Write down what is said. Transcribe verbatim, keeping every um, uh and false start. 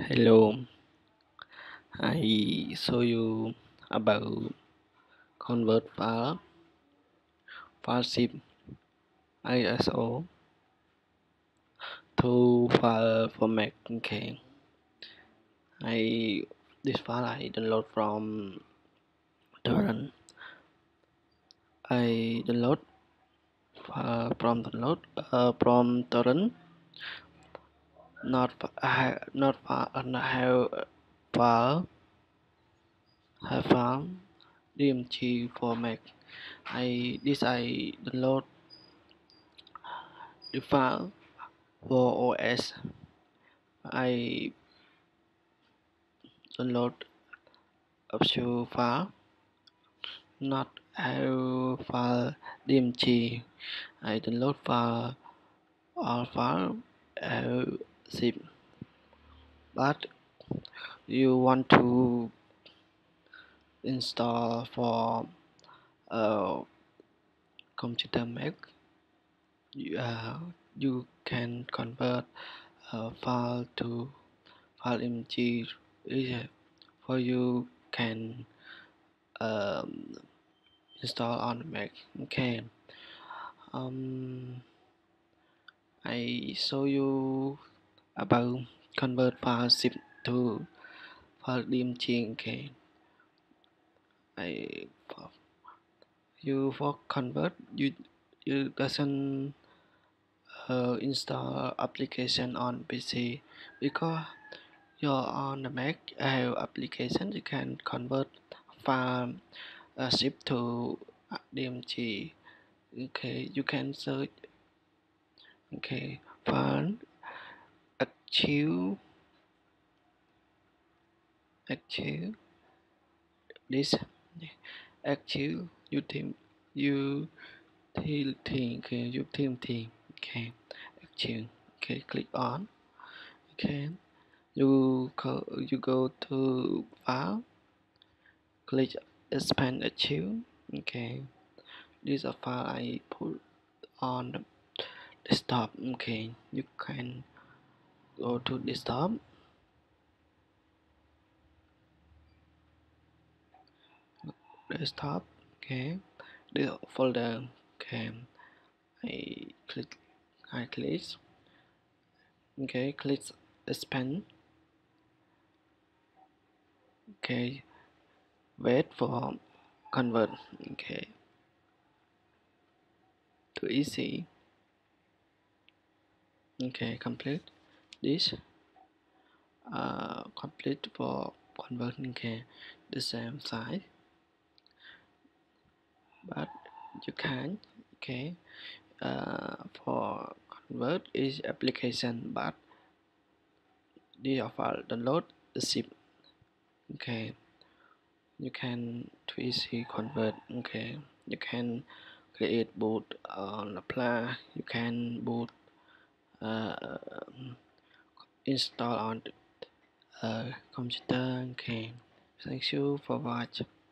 Hello, I show you about convert file, file zip I S O to file format. Okay, I this file I download from torrent. I download uh, from download uh, from torrent. Not I not file uh, not have file have file D M G format. I this I download the file for O S. I download up to file, not have file D M G. I download file all file uh, zip, but you want to install for uh, computer Mac. You, uh, you can convert uh, file to file M G. For you can um, install on Mac. Okay. Um, I show you about convert file zip to file D M G. Okay. I for you for convert you you doesn't uh, install application on P C because you're on the Mac have application you can convert file uh, zip to D M G. Okay, you can search. Okay, file archive archive this archive utility utility. Okay, utility. Okay, archive. Okay, click on. Okay, you go you go to file, click expand archive. Okay, this is a file I put on the desktop. Okay, you can go to desktop, desktop. Okay, the folder. Okay, I click I click. Okay, click expand. Okay, wait for convert. Okay, too easy. Okay, complete this. Uh, complete for converting. Okay, the same size, but you can. Okay, uh, for convert is application, but the file download the zip. Okay, you can to easy convert. Okay, you can create boot on the plan. You can boot uh, install on uh, computer. Okay, thank you for watching.